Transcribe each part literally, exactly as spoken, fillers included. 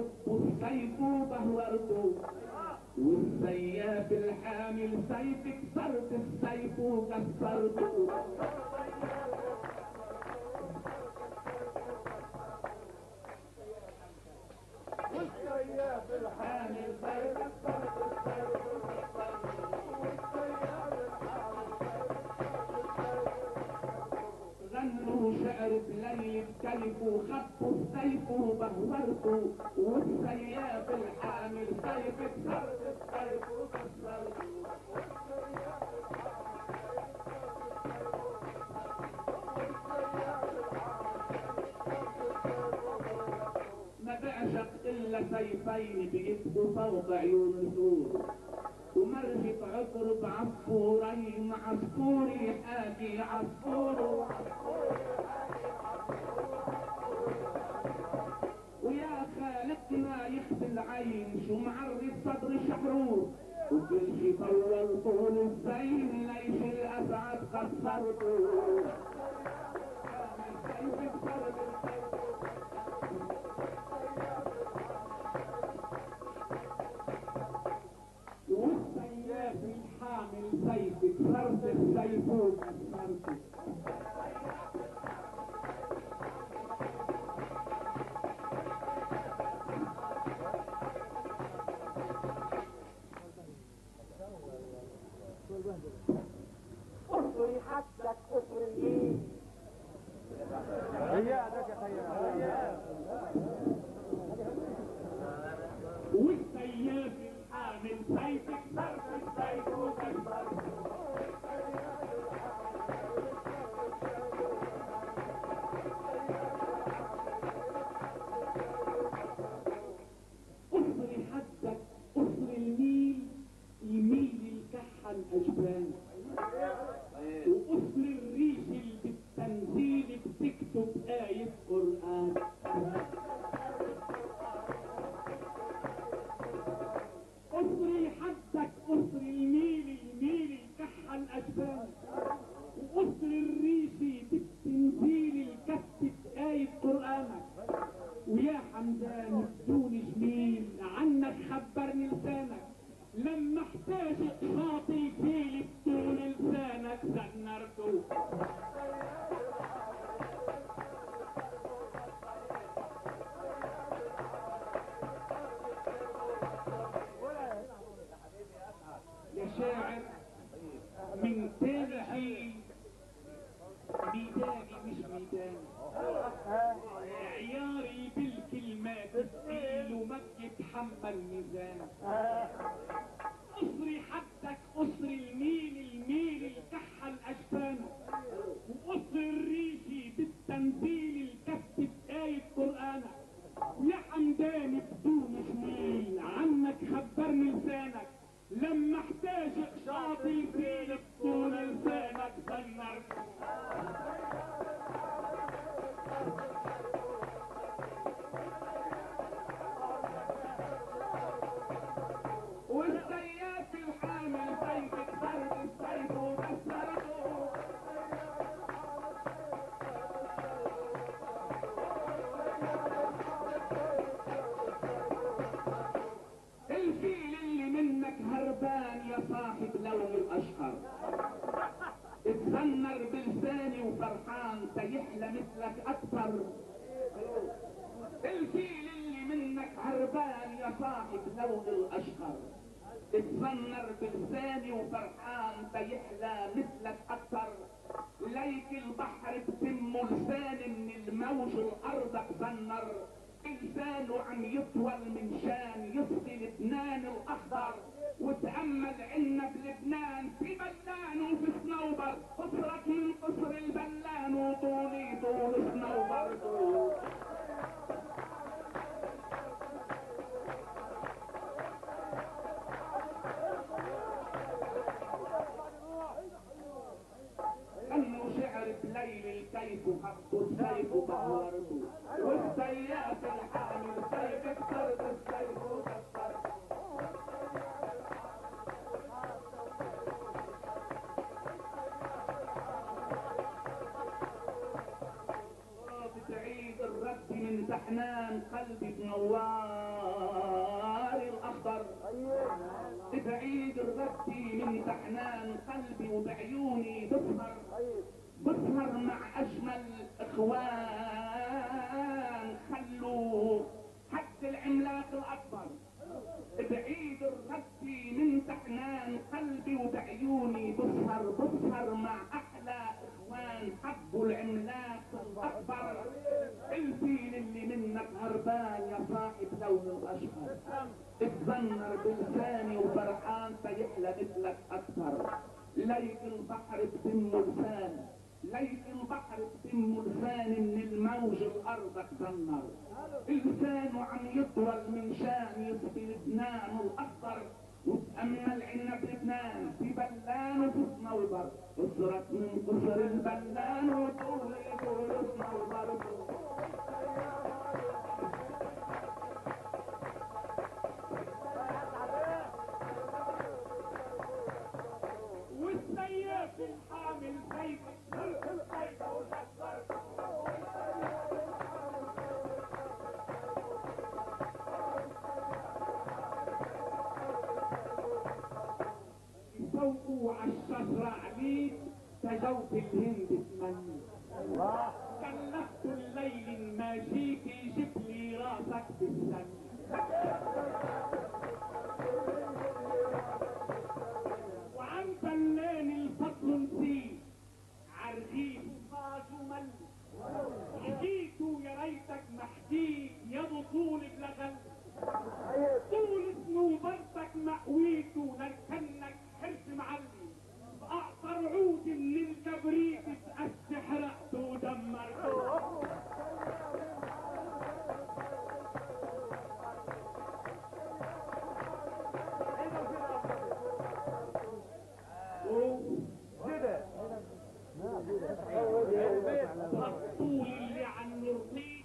خطوا السيف وبهورته، والسياف الحامل سيف كسرت السيف وكسرته. والسياف الحامل سيف كسرت السيف وكسرته، والسياف الحامل غنوا شعر بليل بكلف وخطوا السيف وبهورته، والسياف الحامل سيف كسرت السيف وكسرته. ما بعشق الا سيفين بيبقوا فوق عيون النور، ومرجة عطر بعصفورين عصفور يحاكي عصفور، ويا خالقنا يخفي العين شو معري الصدر شحرور، وكل شي طول طول الزين ليش الاسعد خسرته. والسياف الحامل سيف كسرت السيف وكسرته. اصبري حدك اصبري ريادك يا خيال. والسياف الحامل سيف كسرت السيف وكسرته. اصبري حدك اصبري الميل يميل الكحة الأجبان، وأصل الريش اللي بالتنزيل بتكتب آية قرآن. أصري حدك أصري الميل يميل الكحة الأجبان، وأصل الريش بالتنزيل الكتب آية قرآنك. ويا حمدان بدون جميل عنك خبرني لسانك، لما احتاج خاطي فيلي بدون لسانك زنرته. يا شاعر من تاني ميداني مش ميداني، عياري بالكلمات تقيل وما يتحمل ميزان. اصري حدك اصري الميل الميل الكحة الأجفان، واصري الريشي بالتنزيل الكتب آية قرآنك. ويا حمداني بدون جميل عنك خبرني لسانك، لما احتاج شاطي فيك بدون لسانك زنرت. والسياف الحامل سيف كسرت السيف وكسرته. الفيل اللي منك هربان يا صاحب لون الاشهر، اتذنر بلساني وفرحان سيحلى مثلك اكثر. الفيل اللي منك هربان يا صاحب لون الاشهر، اتذنر بلساني وفرحان سيحلى مثلك اكثر. ليك البحر بتمه لسان من الموج الارض اتذنر، لسانه عم يطول من شان يصفي لبنان الاخضر. وتأمل عنا بلبنان في بلان وفي صنوبر، قصرك من قصر البلان وطولي طول صنوبر. غنوا شعر بليل الكيف وحطوا السيف وبهورته، والسياف الحامل سيف كسرت السيف وكسرته. بتعيد الرب من سحنان قلبي بنوار، البحار الاخضر بعيد الربي من تحنان قلبي وبعيوني بسهر بسهر مع اجمل اخوان خلوا حتى العملاق الاكبر بعيد الربي من تحنان قلبي وبعيوني بسهر بسهر مع احلى اخوان حبوا العملاق الاكبر الفيل اللي منك هربان يا صاحب لون الاشقر اتذنر بلساني وفرحان فيحلى مثلك اكثر ليك البحر بتم لسان ليك البحر بتم لسان من الموج الارض اتذنر لسانه عم يطول من شان يصفي لبنان الاخضر وتأمل عنا بلبنان في بلان وفي صنوبر اصرت من قصر البلان وطول طول صنوبر والسيف الحامل سيف السيف وزفر فوقوا عالشجرة عليك تجوت الهند تمني كلفت الليل ما جيت جيب لي راسك بالسن وعن فنان الفضل نسيت عرغيب ما جمل حكيتوا يا ريتك ما حكيت يا بطول بلغل طول صنوبرتك مقويته لكنك حرف معلي اقطر عود من الكبريت تأس حرقته ودمرته هالطول اللي عنه رضيت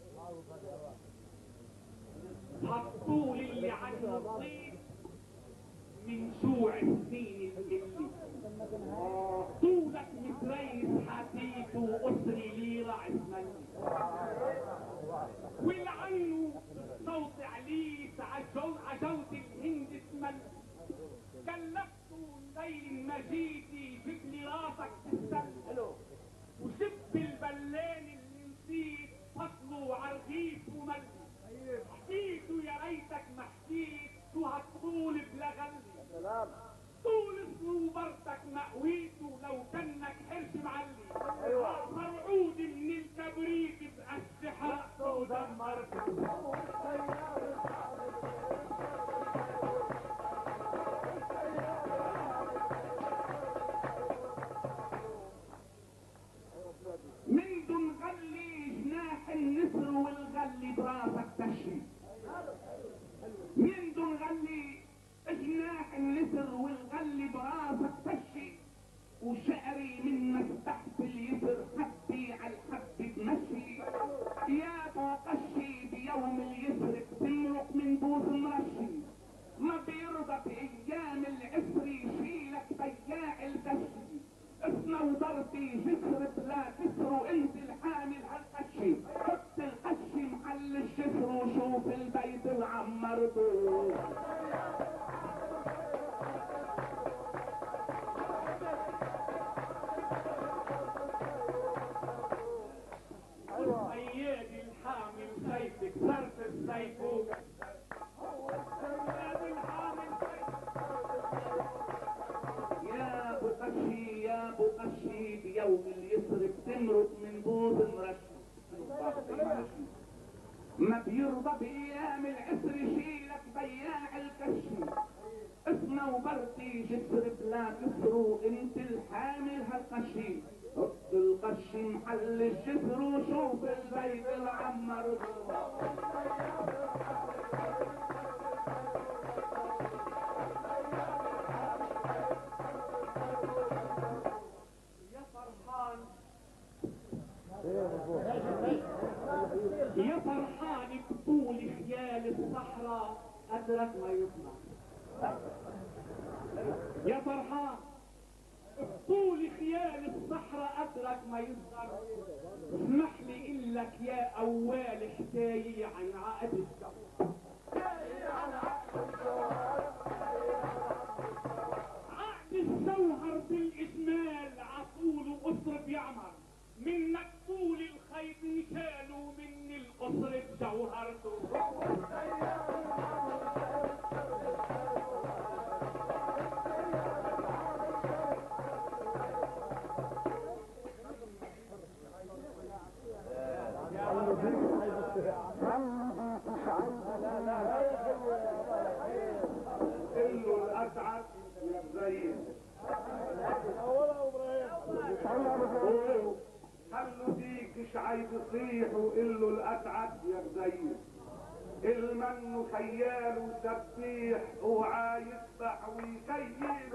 هالطول اللي عنه رضيت من جوع سنين اللي طولك متريس حديد وقصري لي راعي مني والعنه صوت عليه عجوت الهند تمل كلفته الليل مجيتي جيب لي راسك تستل وشب البلان اللي نسيت فصله عرغيف ومل حكيته يا ريتك ما حكيت شو هالطول بلغلي طول صنوبرتك مقويته لو كنك حرش معلي اقصر عود من الكبريت بقش حرقته ودمرته من دون غلي جناح النسر والغلي براسك تشري من دون غلي جناح النسر والغلي براسك تشي وشعري منك تحت اليسر حبي على الحب تمشي يا ابو قشي بيوم اليسر بتمرق من بوس مرشي ما بيرضى بايام العسر يشيلك بياع الكشي صنوبرتي جسر بلا كسر وانت الحامل هالقشي حط القشي محل الجسر وشوف البيت العمرته والصياد الحامل سيف كسرت السيف والصياد الحامل سيف يا ابو قشي يا ابو قشي بيوم اليسر بتمرق من بوز مرشي ما بيرضى بايام العسر يشيلك بياع الكشي صنوبرتي جسر بلا كسر وانت الحامل هالقشي حط القشي محل الجسر وشوف البيت العمر يا فرحان يا فرحان بطول خيال الصحراء أدرك ما يطلع يا فرحان بطول خيال الصحراء أدرك ما يصغر اسمح لي إلك يا أول حكاية عن عقد الشهر له الاسعد يا زين خلوا ديك شعيب يصيح وقل له الاسعد يا زين المن خيال وسبيح وعايسبح ويخيل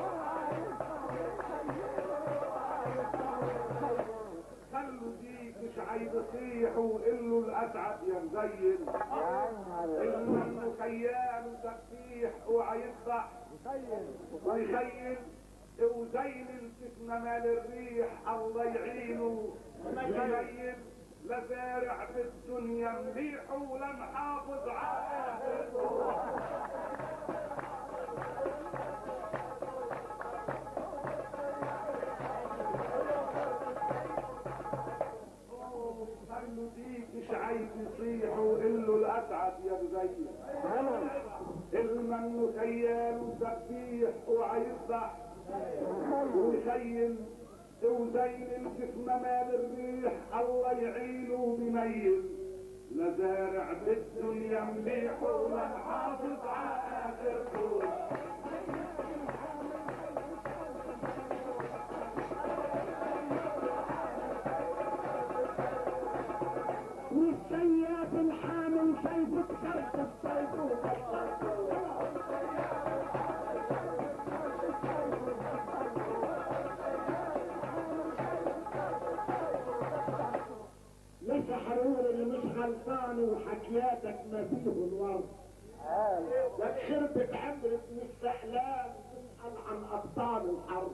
خلوا ديك شعيب يصيح وقل له الاسعد يا زين المن خيال وسبيح وعايسبح ويخيل وزين الفتنة مال الريح الله يعينه يميل لا زارع في الدنيا مليح ولا محافظ على اخرته خلوا ديك شعيب يصيح وقل له الاسعد يا بزين المن خيال وسبيح وعيصبح ويخيل وزين الجسم مال الريح الله يعينه بميل لا زارع بالدنيا مليح ولا محافظ على اخرته والسياف الحامل سيف كسرت السيف ليس حرور اللي مش غلطان وحكياتك ما فيه الورد لك خربت عمرة مستحلام تسأل عن أبطال الحرب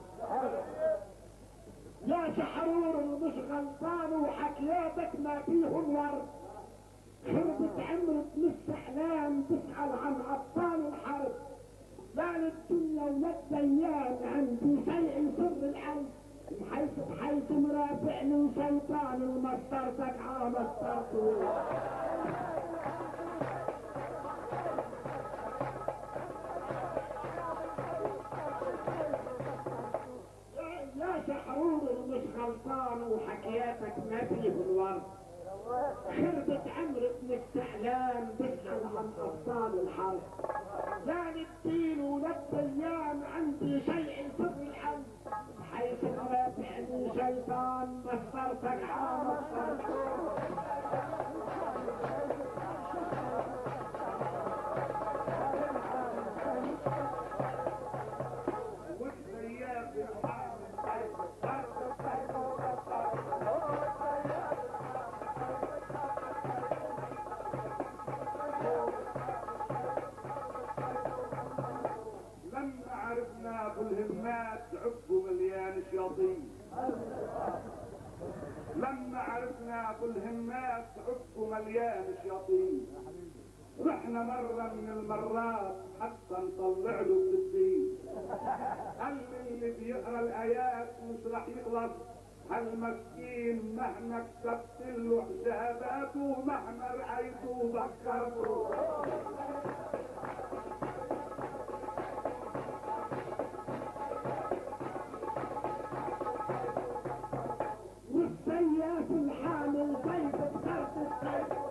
يا شحرور اللي مش غلطان وحكياتك ما فيه الورد خربت عمرة مستحلام تسأل عن أبطال الحرب لا للدنيا ولا الديان عندي شيء سر الحرب بحيث بحيث مرافعني وشيطان المسطرتك على مسطرته يا شحرور مش غلطان وحكياتك ما فيه الورد خربت عمرة مستحلام بسأل عن أبطال الحرب لا للدين ولا الديان عندي شيء سر الحرب حيث مرافعني شيطان مسطرتك على مسطرته والسياف الحامل لما عرفنا ابو الهمات عبه مليان شياطين لما عرفنا ابو الهمات عبه مليان شياطين رحنا مرة من المرات حتى نطلع له الدين قال لي اللي بيقرا الايات مش راح يخلص هالمسكين مهما كتبت له حساباته مهما رأيته ذكرته والسياف الحامل سيف بكرت السيف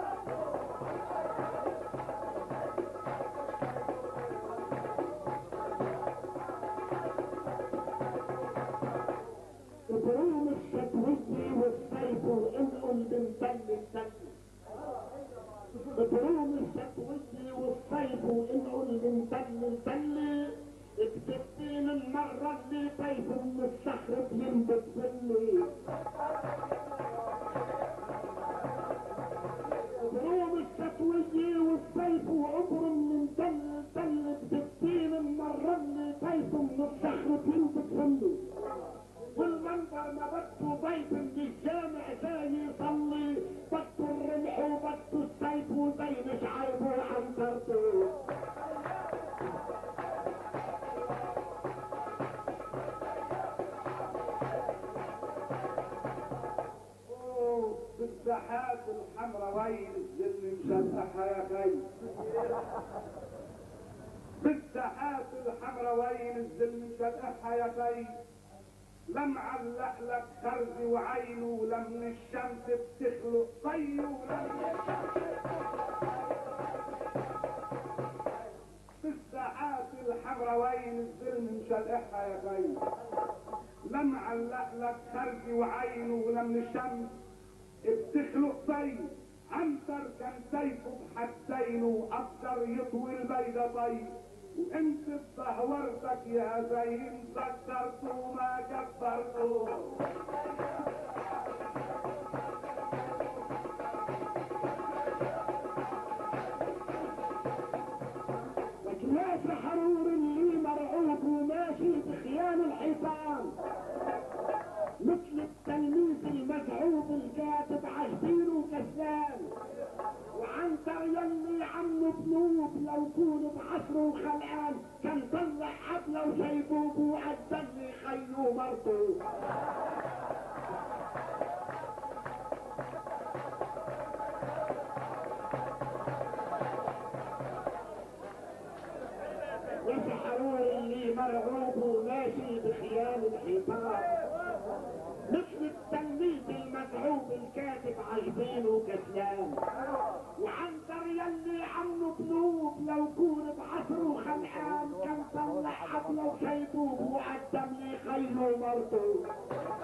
بروم الشتوي والسيف وانقل من بل السيف بروم الشتوي والسيف وانقل من بل البل اكتبتين المرة اللي سيف من الصخر بينبت مني بروم الشتوي والسيف وعبر من بل بل اكتبتين المرة اللي سيف من الصخر بينبت مني والمنظر ما بده ضيف بالجامع جاي يصلي بده الرمح وبده السيف وزي شعيب وعنترته بالساحات الحمراء وين اللي مشلحها يا خي بالساحات الحمراء وين الزلم مشلحها يا خي لم علق لك خرز وعينه لم الشمس بتخلق طي ولم بالساعات العبرة وين الظلم مشلقها يا خي. لم علق لك خرجي وعينه ولم الشمس بتخلق طي. عنتر كان سيفه بحدين وقدر يطوي البيضة طي. وانت بتهورتك يا زين سكرته وما كبرته. يا حرور اللي مرعوب وماشي بخيال الحيطان مثل التلميذ المتعوب الكاتب عجبين وكسلان. وعنتر يلي عمه بنوب لو كون بعصره وخلقان كان طلع حبله وشيبوب وعدل لي خيو مرته. يسحرون اللي مرعوب وماشي بخيال الحيطان مثل التلميذ المتعوب الكاتب عجبين وكسلان. وعنتر يلي عمه بنوب لو كون بعصره خلقان كان طلع حبله وشيبوب وقدم لي خيله ومرته.